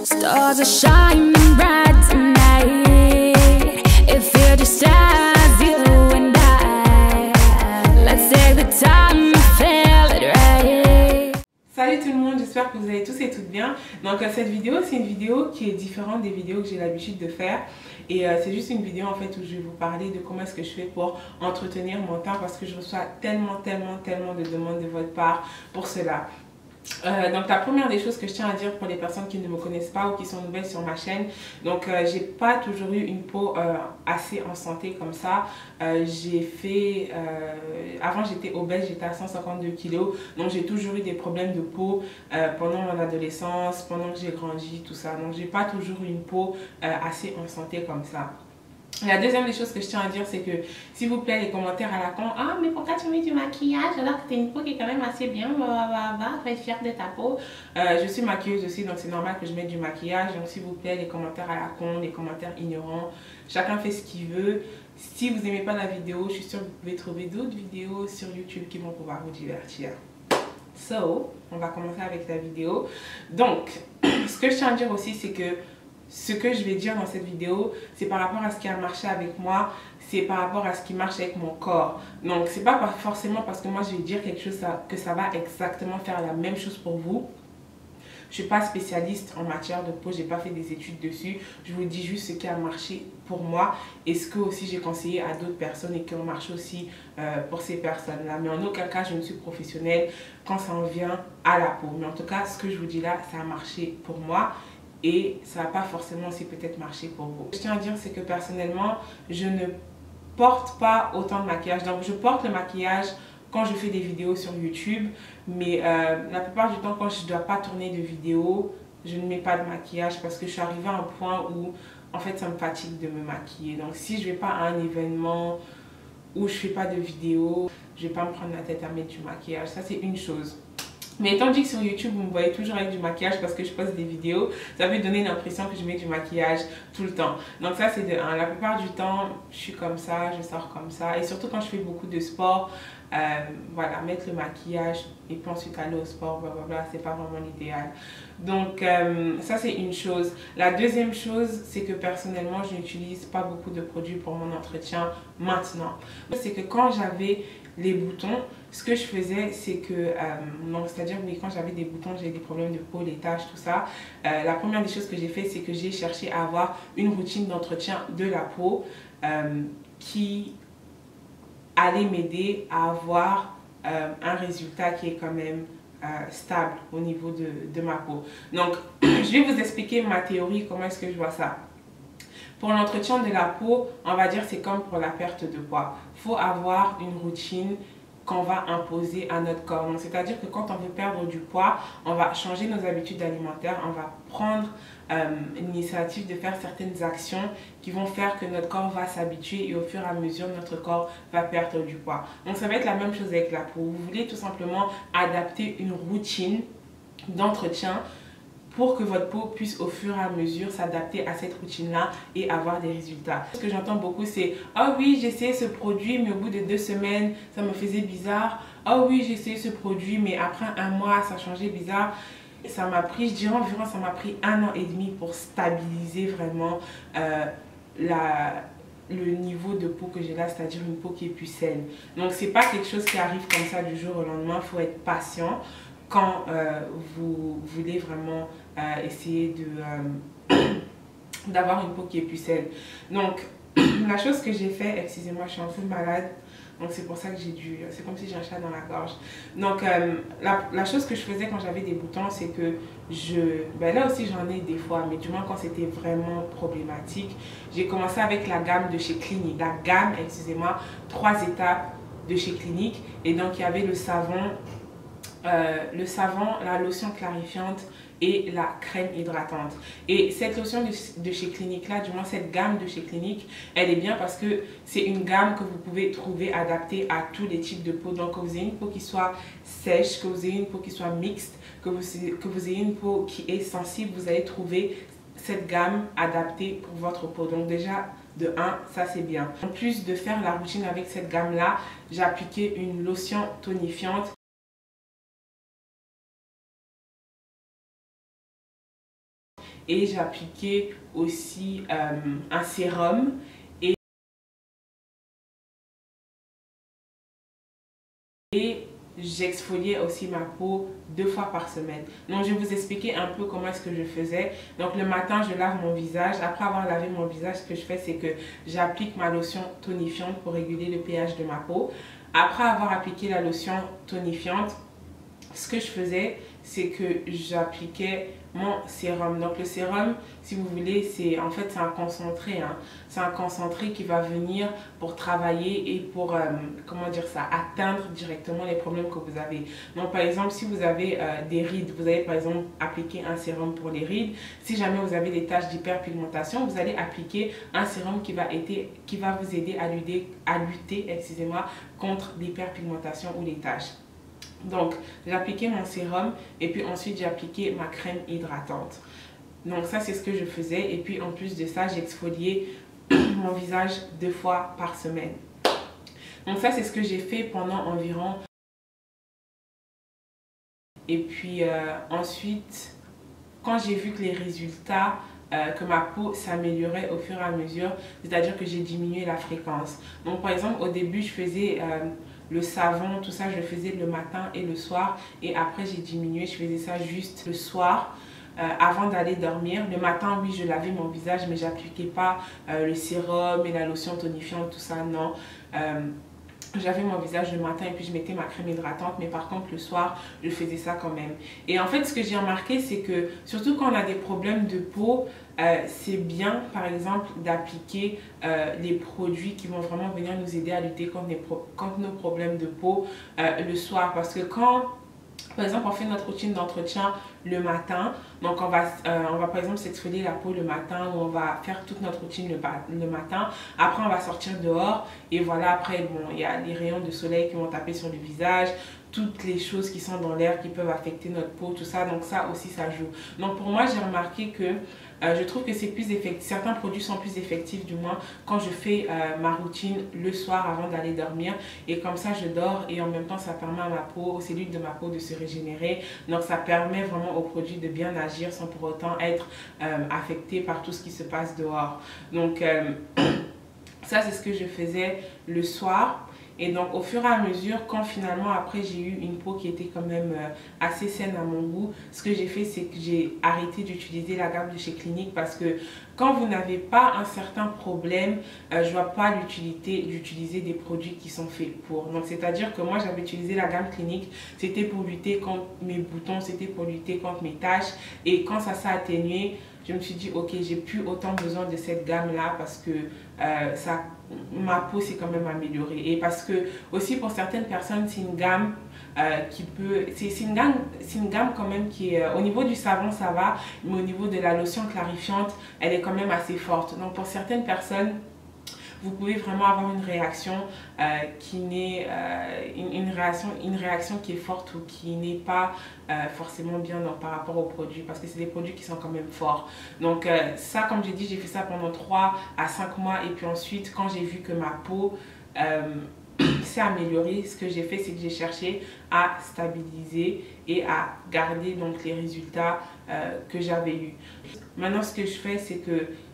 Stars are shining bright tonight. If you're just as you and I, let's take the time to feel it right. Salut tout le monde, j'espère que vous allez tous et toutes bien. Donc cette vidéo, c'est une vidéo qui est différente des vidéos que j'ai l'habitude de faire. Et c'est juste une vidéo en fait où je vais vous parler de comment est-ce que je fais pour entretenir mon temps, parce que je reçois tellement de demandes de votre part pour cela. Donc la première des choses que je tiens à dire pour les personnes qui ne me connaissent pas ou qui sont nouvelles sur ma chaîne, donc j'ai pas toujours eu une peau assez en santé comme ça. Avant j'étais obèse, j'étais à 152 kg, donc j'ai toujours eu des problèmes de peau pendant mon adolescence, pendant que j'ai grandi, tout ça. Donc j'ai pas toujours eu une peau assez en santé comme ça. La deuxième des choses que je tiens à dire, c'est que s'il vous plaît, les commentaires à la con, ah mais pourquoi tu mets du maquillage alors que tu as une peau qui est quand même assez bien, va être fière de ta peau. Je suis maquilleuse aussi, donc c'est normal que je mette du maquillage. Donc s'il vous plaît, les commentaires à la con, les commentaires ignorants, chacun fait ce qu'il veut. Si vous n'aimez pas la vidéo, je suis sûre que vous pouvez trouver d'autres vidéos sur YouTube qui vont pouvoir vous divertir. So, on va commencer avec la vidéo. Donc, ce que je tiens à dire aussi, c'est que ce que je vais dire dans cette vidéo, c'est par rapport à ce qui a marché avec moi, c'est par rapport à ce qui marche avec mon corps. Donc, c'est pas forcément parce que moi je vais dire quelque chose que ça va exactement faire la même chose pour vous. Je suis pas spécialiste en matière de peau, j'ai pas fait des études dessus. Je vous dis juste ce qui a marché pour moi et ce que aussi j'ai conseillé à d'autres personnes et qui ont marché aussi pour ces personnes-là. Mais en aucun cas, je ne suis professionnelle quand ça en vient à la peau. Mais en tout cas, ce que je vous dis là, ça a marché pour moi. Et ça va pas forcément aussi peut-être marcher pour vous. Ce que je tiens à dire, c'est que personnellement, je ne porte pas autant de maquillage. Donc je porte le maquillage quand je fais des vidéos sur YouTube, mais la plupart du temps quand je ne dois pas tourner de vidéo, je ne mets pas de maquillage parce que je suis arrivée à un point où en fait ça me fatigue de me maquiller. Donc si je ne vais pas à un événement où je ne fais pas de vidéo, je ne vais pas me prendre la tête à mettre du maquillage. Ça c'est une chose. Mais étant donné que sur YouTube, vous me voyez toujours avec du maquillage parce que je poste des vidéos, ça peut donner l'impression que je mets du maquillage tout le temps. Donc ça, c'est de un. La plupart du temps, je suis comme ça, je sors comme ça. Et surtout quand je fais beaucoup de sport, voilà, mettre le maquillage et puis ensuite aller au sport, blablabla, c'est pas vraiment l'idéal. Donc ça, c'est une chose. La deuxième chose, c'est que personnellement, je n'utilise pas beaucoup de produits pour mon entretien maintenant. C'est que quand j'avais les boutons, ce que je faisais, c'est que, c'est-à-dire oui, quand j'avais des boutons, j'avais des problèmes de peau, les taches, tout ça, la première des choses que j'ai fait, c'est que j'ai cherché à avoir une routine d'entretien de la peau qui allait m'aider à avoir un résultat qui est quand même stable au niveau de ma peau. Donc, je vais vous expliquer ma théorie, comment est-ce que je vois ça. Pour l'entretien de la peau, on va dire c'est comme pour la perte de poids. Il faut avoir une routine qu'on va imposer à notre corps. C'est-à-dire que quand on veut perdre du poids, on va changer nos habitudes alimentaires, on va prendre l'initiative de faire certaines actions qui vont faire que notre corps va s'habituer et au fur et à mesure, notre corps va perdre du poids. Donc ça va être la même chose avec la peau. Vous voulez tout simplement adapter une routine d'entretien pour que votre peau puisse au fur et à mesure s'adapter à cette routine-là et avoir des résultats. Ce que j'entends beaucoup, c'est « Ah oui, j'ai essayé ce produit, mais au bout de 2 semaines, ça me faisait bizarre. Ah oui, j'ai essayé ce produit, mais après 1 mois, ça changeait bizarre. » Ça m'a pris, je dirais environ, ça m'a pris 1 an et demi pour stabiliser vraiment le niveau de peau que j'ai là, c'est-à-dire une peau qui est plus saine. Donc, c'est pas quelque chose qui arrive comme ça du jour au lendemain. Il faut être patient quand vous voulez vraiment essayer d'avoir une peau qui est plus saine. Donc, la chose que j'ai fait, excusez-moi, je suis un peu malade, donc c'est pour ça que j'ai dû, c'est comme si j'ai un chat dans la gorge. Donc, la chose que je faisais quand j'avais des boutons, c'est que là aussi j'en ai des fois, mais du moins quand c'était vraiment problématique, j'ai commencé avec la gamme de chez Clinique. La gamme, excusez-moi, 3 étapes de chez Clinique. Et donc, il y avait le savon, la lotion clarifiante et la crème hydratante. Et cette lotion de chez Clinique là, du moins cette gamme de chez Clinique, elle est bien parce que c'est une gamme que vous pouvez trouver adaptée à tous les types de peau. Donc que vous ayez une peau qui soit sèche, que vous ayez une peau qui soit mixte, que vous ayez une peau qui est sensible, vous allez trouver cette gamme adaptée pour votre peau. Donc déjà, de 1, ça c'est bien. En plus de faire la routine avec cette gamme là, j'ai appliqué une lotion tonifiante. et j'appliquais aussi un sérum. Et j'exfoliais aussi ma peau 2 fois par semaine. Donc je vais vous expliquer un peu comment est-ce que je faisais. Donc le matin, je lave mon visage. Après avoir lavé mon visage, ce que je fais, c'est que j'applique ma lotion tonifiante pour réguler le pH de ma peau. Après avoir appliqué la lotion tonifiante, ce que je faisais, c'est que j'appliquais mon sérum. Donc le sérum, si vous voulez, c'est en fait c'est un concentré. C'est un concentré qui va venir pour travailler et pour, comment dire ça, atteindre directement les problèmes que vous avez. Donc par exemple, si vous avez des rides, vous allez par exemple appliquer un sérum pour les rides. Si jamais vous avez des taches d'hyperpigmentation, vous allez appliquer un sérum qui va vous aider à lutter excusez-moi, contre l'hyperpigmentation ou les taches. Donc, j'ai appliqué mon sérum et puis ensuite j'ai appliqué ma crème hydratante. Donc ça, c'est ce que je faisais. Et puis en plus de ça, j'exfoliais mon visage 2 fois par semaine. Donc ça, c'est ce que j'ai fait pendant environ... Et puis ensuite, quand j'ai vu que les résultats, que ma peau s'améliorait au fur et à mesure, c'est-à-dire que j'ai diminué la fréquence. Donc par exemple, au début, je faisais... le savon, tout ça, je le faisais le matin et le soir. Et après, j'ai diminué. Je faisais ça juste le soir avant d'aller dormir. Le matin, oui, je lavais mon visage, mais j'appliquais pas le sérum et la lotion tonifiante, tout ça, non. J'avais mon visage le matin et puis je mettais ma crème hydratante, mais par contre le soir je faisais ça quand même. Et en fait ce que j'ai remarqué, c'est que surtout quand on a des problèmes de peau, c'est bien par exemple d'appliquer les produits qui vont vraiment venir nous aider à lutter contre nos problèmes de peau le soir. Parce que quand par exemple on fait notre routine d'entretien le matin, donc on va par exemple s'exfolier la peau le matin, ou on va faire toute notre routine le matin. Après on va sortir dehors et voilà, après bon, il y a les rayons de soleil qui vont taper sur le visage, toutes les choses qui sont dans l'air qui peuvent affecter notre peau, tout ça, donc ça aussi ça joue. Donc pour moi j'ai remarqué que je trouve que c'est plus effectif, certains produits sont plus effectifs du moins quand je fais ma routine le soir avant d'aller dormir, et comme ça je dors et en même temps ça permet à ma peau, aux cellules de ma peau de se régénérer. Donc ça permet vraiment aux produits de bien agir sans pour autant être affecté par tout ce qui se passe dehors. Donc ça c'est ce que je faisais le soir. Et donc au fur et à mesure, quand finalement après j'ai eu une peau qui était quand même assez saine à mon goût, ce que j'ai fait, c'est que j'ai arrêté d'utiliser la gamme de chez Clinique, parce que quand vous n'avez pas un certain problème, je vois pas l'utilité d'utiliser des produits qui sont faits pour. Donc c'est à dire que moi j'avais utilisé la gamme Clinique, c'était pour lutter contre mes boutons, c'était pour lutter contre mes taches, et quand ça s'est atténué, je me suis dit ok, j'ai plus autant besoin de cette gamme là, parce que ma peau s'est quand même améliorée. Et parce que aussi pour certaines personnes, c'est une gamme qui peut, c'est une gamme quand même qui est, au niveau du savon ça va, mais au niveau de la lotion clarifiante, elle est quand même assez forte. Donc pour certaines personnes, vous pouvez vraiment avoir une réaction qui n'est une réaction qui est forte ou qui n'est pas forcément bien par rapport aux produits, parce que c'est des produits qui sont quand même forts. Donc ça, comme j'ai dit, j'ai fait ça pendant 3 à 5 mois, et puis ensuite quand j'ai vu que ma peau s'est améliorée, ce que j'ai fait, c'est que j'ai cherché à stabiliser et à garder donc les résultats que j'avais eu. Maintenant ce que je fais, c'est que